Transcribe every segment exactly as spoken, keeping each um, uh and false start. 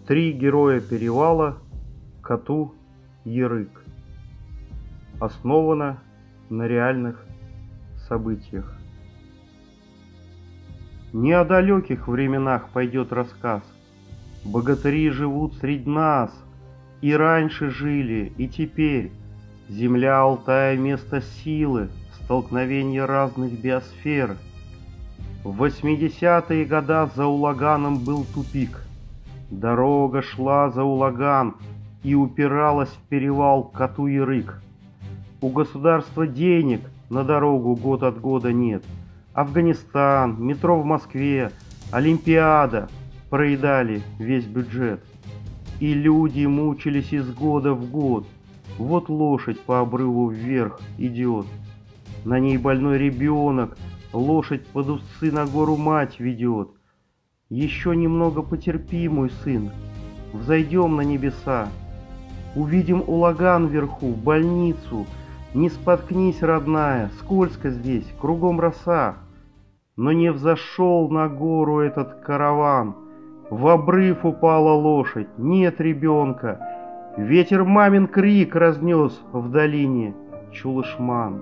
Три героя перевала Кату-Ярык. Основано на реальных событиях. Не о далеких временах пойдет рассказ. Богатыри живут среди нас, и раньше жили, и теперь. Земля Алтая — место силы, столкновения разных биосфер. В восьмидесятые года за Улаганом был тупик. Дорога шла за Улаган и упиралась в перевал Кату-Ярык. У государства денег на дорогу год от года нет. Афганистан, метро в Москве, Олимпиада проедали весь бюджет. И люди мучились из года в год. Вот лошадь по обрыву вверх идет. На ней больной ребенок, лошадь под усы на гору мать ведет. Еще немного потерпи, мой сын, взойдем на небеса. Увидим Улаган вверху, больницу. Не споткнись, родная, скользко здесь, кругом роса. Но не взошел на гору этот караван. В обрыв упала лошадь, нет ребенка. Ветер мамин крик разнес в долине Чулышман.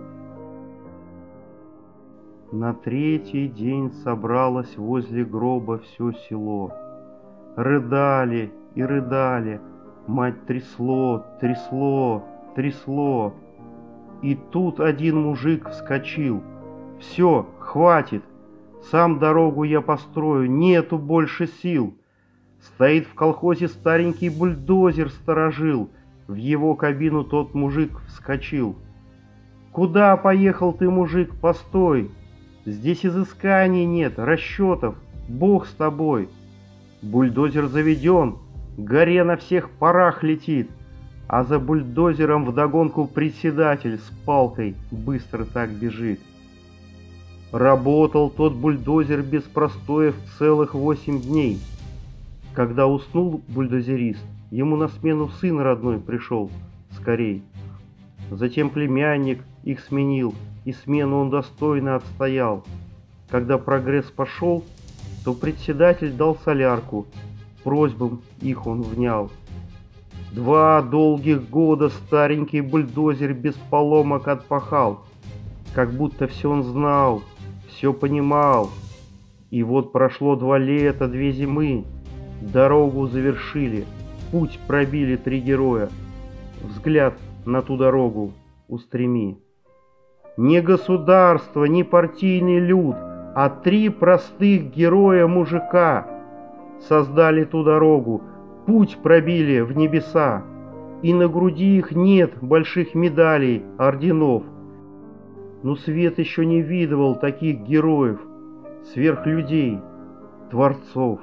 На третий день собралось возле гроба все село. Рыдали и рыдали, мать трясло, трясло, трясло. И тут один мужик вскочил. Все, хватит, сам дорогу я построю, нету больше сил. Стоит в колхозе старенький бульдозер сторожил, в его кабину тот мужик вскочил. Куда поехал ты, мужик, постой? Здесь изысканий нет, расчетов, Бог с тобой. Бульдозер заведен, к горе на всех парах летит, а за бульдозером вдогонку председатель с палкой быстро так бежит. Работал тот бульдозер без простоев целых восемь дней. Когда уснул бульдозерист, ему на смену сын родной пришел скорей. Затем племянник их сменил, и смену он достойно отстоял. Когда прогресс пошел, то председатель дал солярку, просьбам их он внял. Два долгих года старенький бульдозер без поломок отпахал, как будто все он знал, все понимал. И вот прошло два лета, две зимы, дорогу завершили, путь пробили три героя. Взгляд на ту дорогу устреми. Не государство, не партийный люд, а три простых героя-мужика создали ту дорогу, путь пробили в небеса. И на груди их нет больших медалей, орденов. Но свет еще не видывал таких героев, сверхлюдей, творцов.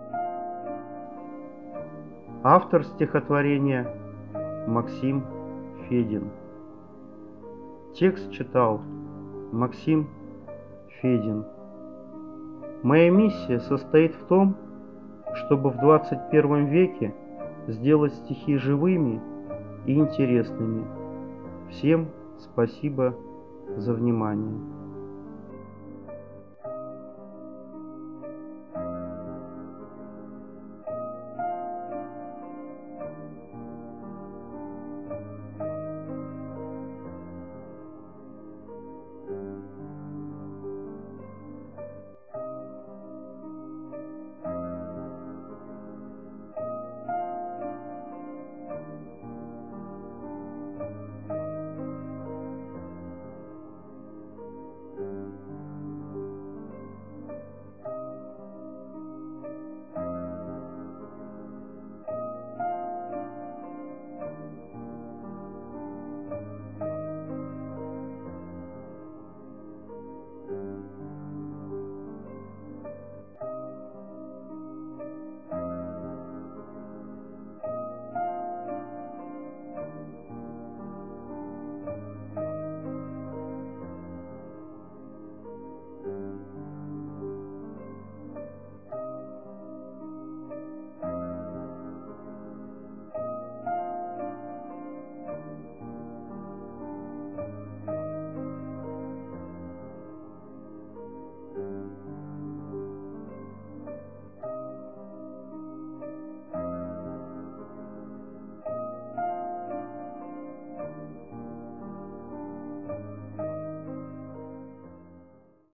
Автор стихотворения Максим Федин. Текст читал Максим Федин. Моя миссия состоит в том, чтобы в двадцать первом веке сделать стихи живыми и интересными. Всем спасибо за внимание.